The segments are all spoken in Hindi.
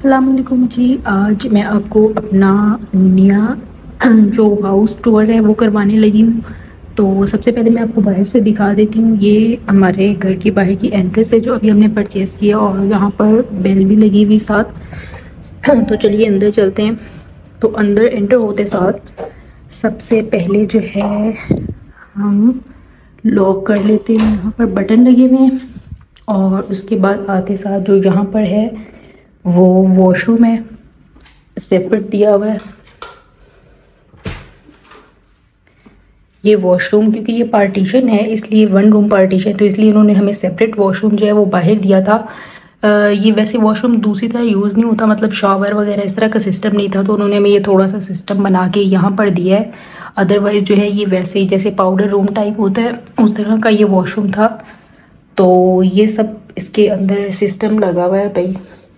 अस्सलाम वालेकुम जी। आज मैं आपको अपना नया जो हाउस टूर है वो करवाने लगी हूँ। तो सबसे पहले मैं आपको बाहर से दिखा देती हूँ। ये हमारे घर की बाहर की एंट्रेंस है जो अभी हमने परचेज़ किया, और यहाँ पर बेल भी लगी हुई साथ। तो चलिए अंदर चलते हैं। तो अंदर एंटर होते साथ सबसे पहले जो है हम लॉक कर लेते हैं। यहाँ पर बटन लगे हुए हैं, और उसके बाद आते साथ जो यहाँ पर है वो वॉशरूम है, सेपरेट दिया हुआ है। ये वॉशरूम क्योंकि ये पार्टीशन है, इसलिए वन रूम पार्टीशन, तो इसलिए उन्होंने हमें सेपरेट वॉशरूम जो है वो बाहर दिया था। ये वैसे वॉशरूम दूसरी तरह यूज़ नहीं होता, मतलब शावर वगैरह इस तरह का सिस्टम नहीं था, तो उन्होंने हमें ये थोड़ा सा सिस्टम बना के यहाँ पर दिया है। अदरवाइज़ जो है ये वैसे ही जैसे पाउडर रूम टाइप होता है उस तरह का ये वॉशरूम था। तो ये सब इसके अंदर सिस्टम लगा हुआ है भाई।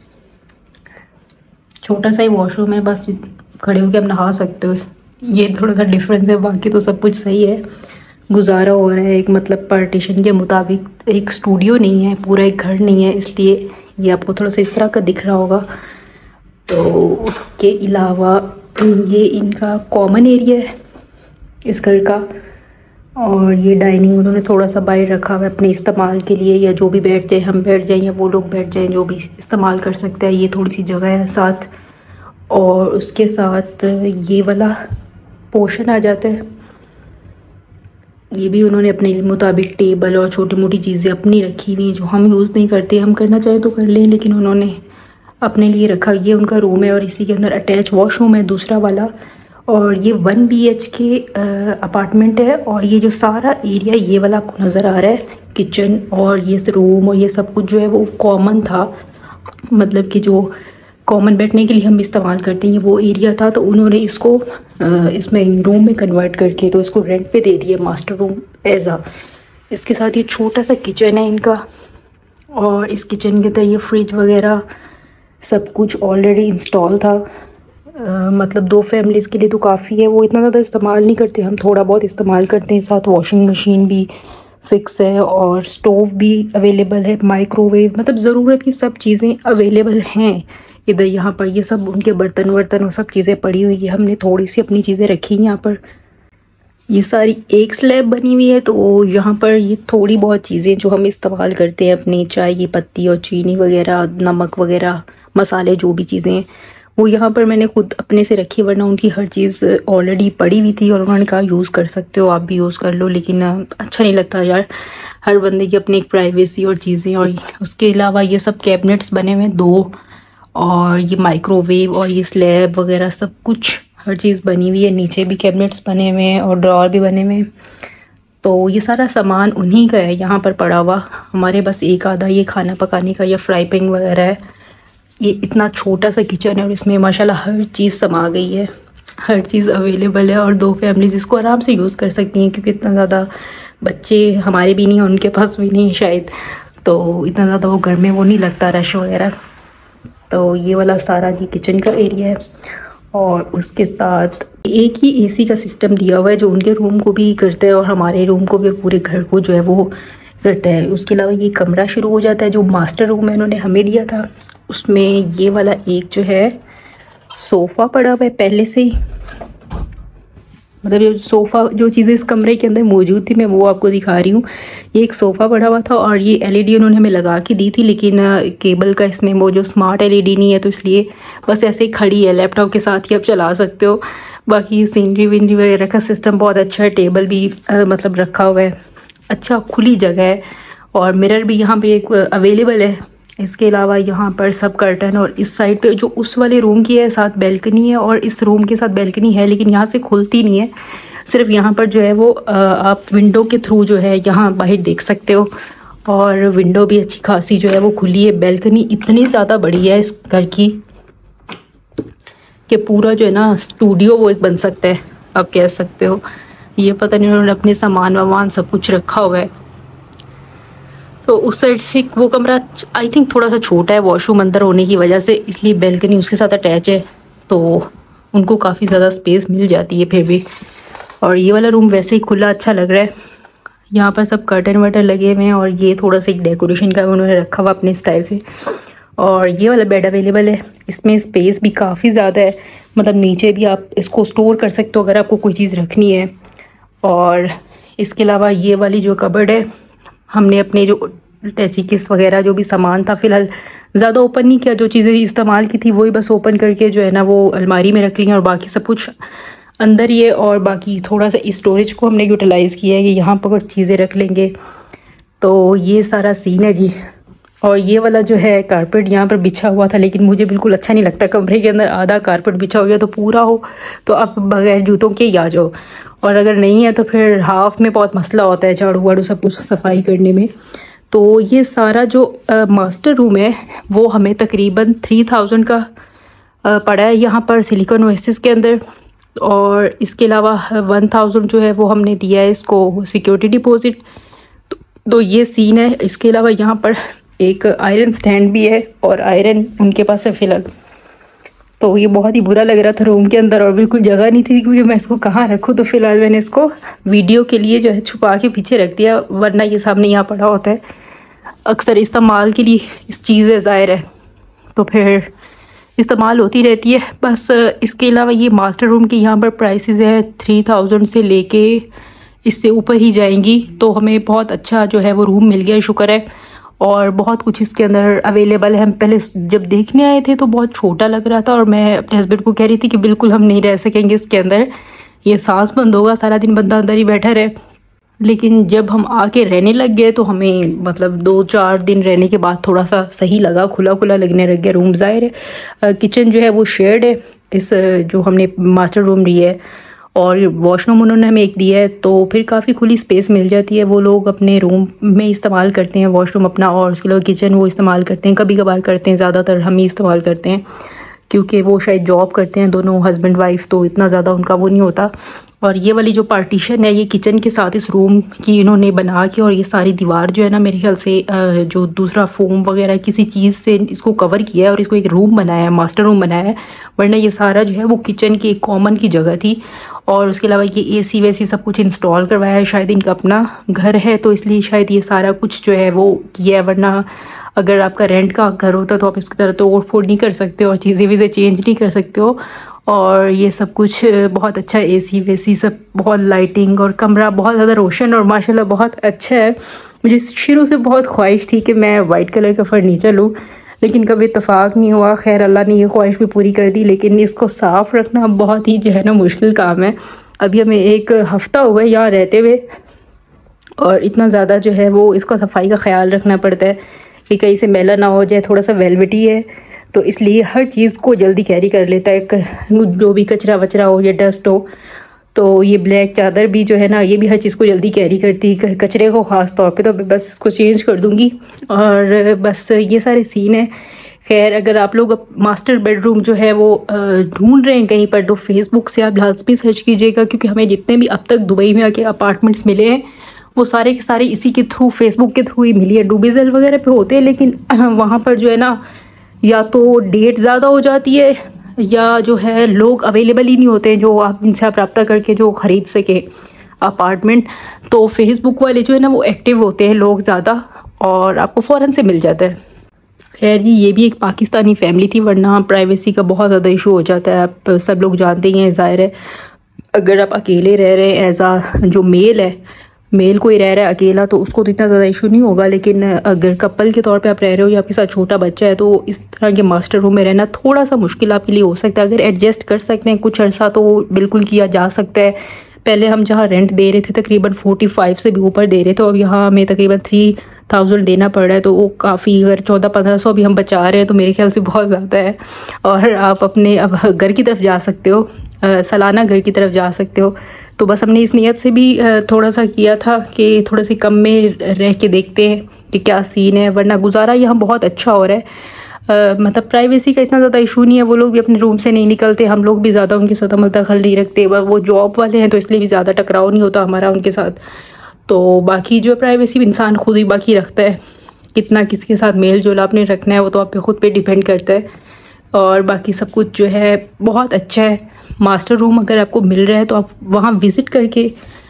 छोटा सा ही वॉशरूम है, बस खड़े होकर आप नहा सकते हो। ये थोड़ा सा डिफरेंस है, बाकी तो सब कुछ सही है। गुजारा हो रहा है एक, मतलब पार्टीशन के मुताबिक। एक स्टूडियो नहीं है, पूरा एक घर नहीं है, इसलिए ये आपको थोड़ा सा इस तरह का दिख रहा होगा। तो उसके अलावा ये इनका कॉमन एरिया है इस घर का, और ये डाइनिंग उन्होंने थोड़ा सा बाहर रखा हुआ है अपने इस्तेमाल के लिए, या जो भी बैठ जाए, हम बैठ जाएं या वो लोग बैठ जाएं, जो भी इस्तेमाल कर सकते हैं। ये थोड़ी सी जगह है साथ, और उसके साथ ये वाला पोर्शन आ जाता है। ये भी उन्होंने अपने मुताबिक टेबल और छोटी मोटी चीज़ें अपनी रखी हुई, जो हम यूज़ नहीं करते। हम करना चाहें तो कर लें, लेकिन उन्होंने अपने लिए रखा। ये उनका रूम है, और इसी के अंदर अटैच वॉशरूम है दूसरा वाला। और ये 1 BHK अपार्टमेंट है, और ये जो सारा एरिया ये वाला आपको नज़र आ रहा है, किचन और ये रूम और ये सब कुछ जो है वो कॉमन था। मतलब कि जो कॉमन बैठने के लिए हम इस्तेमाल करते हैं, ये वो एरिया था। तो उन्होंने इसको इसमें रूम में कन्वर्ट करके तो इसको रेंट पे दे दिया, मास्टर रूम एज़ा। इसके साथ ये छोटा सा किचन है इनका, और इस किचन के अंदर ये फ्रिज वगैरह सब कुछ ऑलरेडी इंस्टॉल था। मतलब 2 फैमिलीज़ के लिए तो काफ़ी है। वो इतना ज़्यादा इस्तेमाल नहीं करते, हम थोड़ा बहुत इस्तेमाल करते हैं। साथ वॉशिंग मशीन भी फिक्स है, और स्टोव भी अवेलेबल है, माइक्रोवेव, मतलब ज़रूरत की सब चीज़ें अवेलेबल हैं इधर। यहाँ पर ये सब उनके बर्तन वर्तन और सब चीज़ें पड़ी हुई है। हमने थोड़ी सी अपनी चीज़ें रखी हैं यहाँ पर। ये सारी एक स्लैब बनी हुई है, तो यहाँ पर ये थोड़ी बहुत चीज़ें जो हम इस्तेमाल करते हैं अपनी, चाय की पत्ती और चीनी वगैरह, नमक वगैरह, मसाले, जो भी चीज़ें वो यहाँ पर मैंने खुद अपने से रखी, वरना उनकी हर चीज़ ऑलरेडी पड़ी हुई थी, और उन्होंने कहा यूज़ कर सकते हो, आप भी यूज़ कर लो। लेकिन अच्छा नहीं लगता यार, हर बंदे की अपनी एक प्राइवेसी और चीज़ें। और उसके अलावा ये सब कैबिनेट्स बने हुए हैं 2, और ये माइक्रोवेव और ये स्लैब वगैरह सब कुछ हर चीज़ बनी हुई है। नीचे भी कैबिनेट्स बने हुए हैं और ड्रॉर भी बने हुए हैं। तो ये सारा सामान उन्हीं का है यहाँ पर पड़ा हुआ। हमारे बस एक आधा ये खाना पकाने का या फ्राई पैन वगैरह है। ये इतना छोटा सा किचन है, और इसमें माशाल्लाह हर चीज़ समा गई है, हर चीज़ अवेलेबल है, और 2 फैमिलीज़ इसको आराम से यूज़ कर सकती हैं, क्योंकि इतना ज़्यादा बच्चे हमारे भी नहीं हैं, उनके पास भी नहीं है शायद, तो इतना ज़्यादा वो घर में वो नहीं लगता रश वगैरह। तो ये वाला सारा जी किचन का एरिया है, और उसके साथ एक ही AC का सिस्टम दिया हुआ है, जो उनके रूम को भी करता है और हमारे रूम को भी, और पूरे घर को जो है वो करता है। उसके अलावा ये कमरा शुरू हो जाता है जो मास्टर रूम है, उन्होंने हमें दिया था। उसमें ये वाला एक जो है सोफ़ा पड़ा हुआ है पहले से ही, मतलब जो सोफ़ा, जो चीज़ें इस कमरे के अंदर मौजूद थी मैं वो आपको दिखा रही हूँ। ये एक सोफ़ा पड़ा हुआ था, और ये LED उन्होंने हमें लगा के दी थी, लेकिन केबल का इसमें वो जो स्मार्ट LED नहीं है, तो इसलिए बस ऐसे ही खड़ी है, लैपटॉप के साथ ही आप चला सकते हो। बाकी सीनरी विनरी वगैरह का सिस्टम बहुत अच्छा है, टेबल भी मतलब रखा हुआ है, अच्छा खुली जगह है, और मिरर भी यहाँ पे एक अवेलेबल है। इसके अलावा यहाँ पर सब कर्टन, और इस साइड पे जो उस वाले रूम की है साथ बैल्कनी है, और इस रूम के साथ बैल्कनी है, लेकिन यहाँ से खुलती नहीं है। सिर्फ यहाँ पर जो है वो आप विंडो के थ्रू जो है यहाँ बाहर देख सकते हो, और विंडो भी अच्छी खासी जो है वो खुली है। बैल्कनी इतनी ज़्यादा बड़ी है इस घर की कि पूरा जो है ना स्टूडियो वो एक बन सकता है, आप कह सकते हो। ये पता नहीं उन्होंने अपने सामान वामान सब कुछ रखा हुआ है। तो उस साइड से वो कमरा आई थिंक थोड़ा सा छोटा है वॉशरूम अंदर होने की वजह से, इसलिए बैल्कनी उसके साथ अटैच है, तो उनको काफ़ी ज़्यादा स्पेस मिल जाती है फिर भी। और ये वाला रूम वैसे ही खुला अच्छा लग रहा है। यहाँ पर सब कर्टन वर्टन लगे हुए हैं, और ये थोड़ा सा एक डेकोरेशन का उन्होंने रखा हुआ अपने स्टाइल से। और ये वाला बेड अवेलेबल है। इसमें स्पेस भी काफ़ी ज़्यादा है, मतलब नीचे भी आप इसको स्टोर कर सकते हो अगर आपको कोई चीज़ रखनी है। और इसके अलावा ये वाली जो कबर्ड है, हमने अपने जो टैची किस वगैरह जो भी सामान था फ़िलहाल ज़्यादा ओपन नहीं किया, जो चीज़ें इस्तेमाल की थी वही बस ओपन करके जो है ना वो अलमारी में रख ली हैं, और बाकी सब कुछ अंदर ही है। और बाकी थोड़ा सा स्टोरेज को हमने यूटिलाइज़ किया है कि यहाँ पर चीज़ें रख लेंगे। तो ये सारा सीन है जी। और ये वाला जो है कारपेट यहाँ पर बिछा हुआ था, लेकिन मुझे बिल्कुल अच्छा नहीं लगता कमरे के अंदर आधा कारपेट बिछा हुआ तो पूरा हो तो आप बगैर जूतों के ही आ जाओ, और अगर नहीं है तो फिर हाफ में बहुत मसला होता है झाड़ू वाड़ू सब कुछ सफाई करने में। तो ये सारा जो मास्टर रूम है वो हमें तकरीबन 3000 का पड़ा है यहाँ पर सिलिकॉन ओएसिस के अंदर। और इसके अलावा 1000 जो है वो हमने दिया है इसको सिक्योरिटी डिपॉजिट। तो ये सीन है। इसके अलावा यहाँ पर एक आयरन स्टैंड भी है और आयरन उनके पास है फ़िलहाल। तो ये बहुत ही बुरा लग रहा था रूम के अंदर और बिल्कुल जगह नहीं थी क्योंकि मैं इसको कहाँ रखूँ। तो फ़िलहाल मैंने इसको वीडियो के लिए जो है छुपा के पीछे रख दिया, वरना ये सामने यहाँ पड़ा होता है। अक्सर इस्तेमाल के लिए इस चीज़ें ज़ाहिर है तो फिर इस्तेमाल होती रहती है बस। इसके अलावा ये मास्टर रूम की यहाँ पर प्राइसेस है 3000 से लेके इससे ऊपर ही जाएंगी। तो हमें बहुत अच्छा जो है वो रूम मिल गया, शुक्र है। और बहुत कुछ इसके अंदर अवेलेबल है। हम पहले जब देखने आए थे तो बहुत छोटा लग रहा था और मैं अपने हस्बैंड को कह रही थी कि बिल्कुल हम नहीं रह सकेंगे इसके अंदर, ये सांस बंद होगा, सारा दिन बंदा अंदर ही बैठा रहे। लेकिन जब हम आके रहने लग गए तो हमें मतलब 2-4 दिन रहने के बाद थोड़ा सा सही लगा, खुला खुला लगने लग गया रूम। ज़ाहिर है किचन जो है वो शेयर्ड है इस जो हमने मास्टर रूम ली है, और वॉशरूम उन्होंने हमें एक दिया है, तो फिर काफ़ी खुली स्पेस मिल जाती है। वो लोग अपने रूम में इस्तेमाल करते हैं वॉशरूम अपना, और उसके अलावा किचन वो इस्तेमाल करते हैं, कभी कभार करते हैं, ज़्यादातर हम ही इस्तेमाल करते हैं क्योंकि वो शायद जॉब करते हैं दोनों हस्बैंड वाइफ, तो इतना ज़्यादा उनका वो नहीं होता। और ये वाली जो पार्टीशन है ये किचन के साथ इस रूम की इन्होंने बना के, और ये सारी दीवार जो है ना मेरे ख्याल से जो दूसरा फोम वगैरह किसी चीज़ से इसको कवर किया है और इसको एक रूम बनाया है, मास्टर रूम बनाया है। वरना ये सारा जो है वो किचन की एक कॉमन की जगह थी। और उसके अलावा ये एसी वेसी सब कुछ इंस्टॉल करवाया है, शायद इनका अपना घर है तो इसलिए शायद ये सारा कुछ जो है वो किया है। वरना अगर आपका रेंट का घर होता तो आप इसकी तरह तोड़ फोड़ नहीं कर सकते और चीज़ें वीज़ें चेंज नहीं कर सकते हो। और ये सब कुछ बहुत अच्छा, एसी वेसी सब, बहुत लाइटिंग, और कमरा बहुत ज़्यादा रोशन और माशाल्लाह बहुत अच्छा है। मुझे शुरू से बहुत ख्वाहिश थी कि मैं वाइट कलर का फर्नीचर लूँ, लेकिन कभी इत्तेफाक नहीं हुआ। खैर अल्लाह ने ये ख्वाहिश भी पूरी कर दी, लेकिन इसको साफ़ रखना बहुत ही जो है ना मुश्किल काम है। अभी हमें 1 हफ़्ता हुआ है यहाँ रहते हुए और इतना ज़्यादा जो है वो इसको सफाई का ख्याल रखना पड़ता है कि कहीं से मैला ना हो जाए। थोड़ा सा वेलवेटी है तो इसलिए हर चीज़ को जल्दी कैरी कर लेता है, जो भी कचरा वचरा हो या डस्ट हो। तो ये ब्लैक चादर भी जो है ना ये भी हर चीज़ को जल्दी कैरी करती है, कचरे को ख़ास तौर पे। तो बस इसको चेंज कर दूँगी और बस ये सारे सीन है। खैर अगर आप लोग मास्टर बेडरूम जो है वो ढूंढ रहे हैं कहीं पर तो फेसबुक से आप लाजमी सर्च कीजिएगा, क्योंकि हमें जितने भी अब तक दुबई में आके अपार्टमेंट्स मिले हैं वो सारे के सारे इसी के थ्रू, फेसबुक के थ्रू ही मिली है। डूबीज़ल वगैरह पे होते हैं लेकिन वहाँ पर जो है ना या तो डेट ज़्यादा हो जाती है या जो है लोग अवेलेबल ही नहीं होते हैं जो आप जिनसे आप रब्ता करके जो ख़रीद सके अपार्टमेंट। तो फेसबुक वाले जो है ना वो एक्टिव होते हैं लोग ज़्यादा और आपको फ़ौरन से मिल जाता है। खैर जी ये भी एक पाकिस्तानी फैमिली थी, वरना प्राइवेसी का बहुत ज़्यादा इशू हो जाता है। आप सब लोग जानते ही हैं, ज़ाहिर है अगर आप अकेले रह रहे हैं एज आ जो मेल है, मेल कोई रह रहा है अकेला तो उसको तो इतना ज़्यादा इशू नहीं होगा। लेकिन अगर कपल के तौर पे आप रह रहे हो या आपके साथ छोटा बच्चा है तो इस तरह के मास्टर रूम में रहना थोड़ा सा मुश्किल आपके लिए हो सकता है। अगर एडजस्ट कर सकते हैं कुछ अर्सा तो बिल्कुल किया जा सकता है। पहले हम जहाँ रेंट दे रहे थे तकरीबन 45 से भी ऊपर दे रहे थे, अब यहाँ हमें तकरीबन 3000 देना पड़ रहा है। तो वो काफ़ी, अगर 1400-1500 भी हम बचा रहे हैं तो मेरे ख्याल से बहुत ज़्यादा है। और आप अपने अब घर की तरफ जा सकते हो, सालाना घर की तरफ जा सकते हो। तो बस हमने इस नीयत से भी थोड़ा सा किया था कि थोड़ा से कम में रह के देखते हैं कि क्या सीन है। वरना गुजारा यहाँ बहुत अच्छा हो रहा है। मतलब प्राइवेसी का इतना ज़्यादा इशू नहीं है, वो लोग भी अपने रूम से नहीं निकलते, हम लोग भी ज़्यादा उनके साथ अमल दखल नहीं रखते। वो जॉब वाले हैं तो इसलिए भी ज़्यादा टकराव नहीं होता हमारा उनके साथ। तो बाकी जो प्राइवेसी इंसान खुद ही बाकी रखता है, कितना किसके साथ मेल जोल आपने रखना है वो तो आप पे खुद पे डिपेंड करता है। और बाकी सब कुछ जो है बहुत अच्छा है। मास्टर रूम अगर आपको मिल रहा है तो आप वहाँ विज़िट करके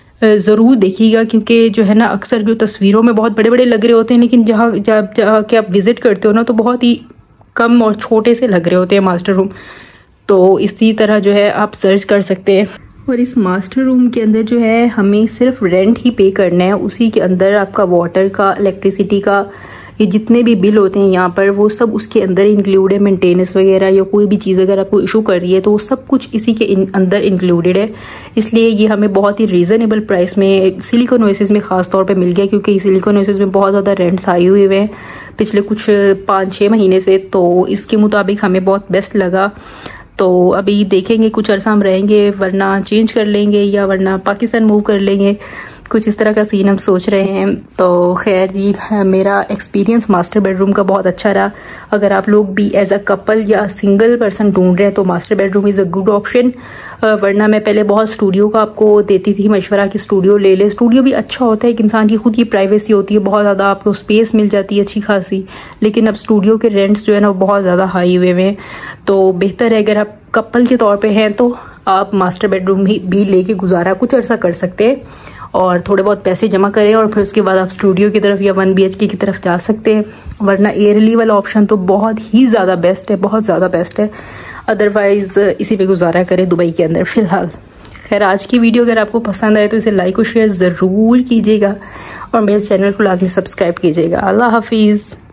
ज़रूर देखिएगा, क्योंकि जो है ना अक्सर जो तस्वीरों में बहुत बड़े बड़े लग रहे होते हैं लेकिन जहाँ के आप विज़िट करते हो ना तो बहुत ही कम और छोटे से लग रहे होते हैं मास्टर रूम। तो इसी तरह जो है आप सर्च कर सकते हैं। और इस मास्टर रूम के अंदर जो है हमें सिर्फ रेंट ही पे करना है, उसी के अंदर आपका वाटर का, इलेक्ट्रिसिटी का, ये जितने भी बिल होते हैं यहाँ पर वो सब उसके अंदर इंक्लूड है। मेंटेनेंस वगैरह या कोई भी चीज़ अगर आपको इशू कर रही है तो वो सब कुछ इसी के अंदर इंक्लूडेड है। इसलिए ये हमें बहुत ही रीज़नेबल प्राइस में सिलिकॉन ओएसिस में ख़ास तौर पे मिल गया, क्योंकि सिलिकॉन ओएसिस में बहुत ज़्यादा रेंट्स आए हुए हैं पिछले कुछ 5-6 महीने से, तो इसके मुताबिक हमें बहुत बेस्ट लगा। तो अभी देखेंगे, कुछ अर्सा हम रहेंगे वरना चेंज कर लेंगे या वरना पाकिस्तान मूव कर लेंगे, कुछ इस तरह का सीन हम सोच रहे हैं। तो खैर जी, मेरा एक्सपीरियंस मास्टर बेडरूम का बहुत अच्छा रहा। अगर आप लोग भी एज अ कपल या सिंगल पर्सन ढूंढ रहे हैं तो master bedroom is a good option. वरना मैं पहले बहुत स्टूडियो का आपको देती थी मशवरा कि स्टूडियो ले ले। स्टूडियो भी अच्छा होता है, एक इंसान की खुद की प्राइवेसी होती है, बहुत ज़्यादा आपको स्पेस मिल जाती है अच्छी खासी। लेकिन अब स्टूडियो के रेंट्स जो है ना वो बहुत ज़्यादा हाई हुए हैं, तो बेहतर है अगर आप कपल के तौर पे हैं तो आप मास्टर बेडरूम भी लेके गुजारा कुछ अर्सा कर सकते हैं और थोड़े बहुत पैसे जमा करें और फिर उसके बाद आप स्टूडियो की तरफ या 1 BHK की तरफ जा सकते हैं। वरना एयरली वाला ऑप्शन तो बहुत ही ज़्यादा बेस्ट है, बहुत ज़्यादा बेस्ट है। अदरवाइज़ इसी पे गुजारा करें दुबई के अंदर फ़िलहाल। खैर, आज की वीडियो अगर आपको पसंद आए तो इसे लाइक और शेयर ज़रूर कीजिएगा और मेरे चैनल को लाजमी सब्सक्राइब कीजिएगा। अल्लाह हाफिज़।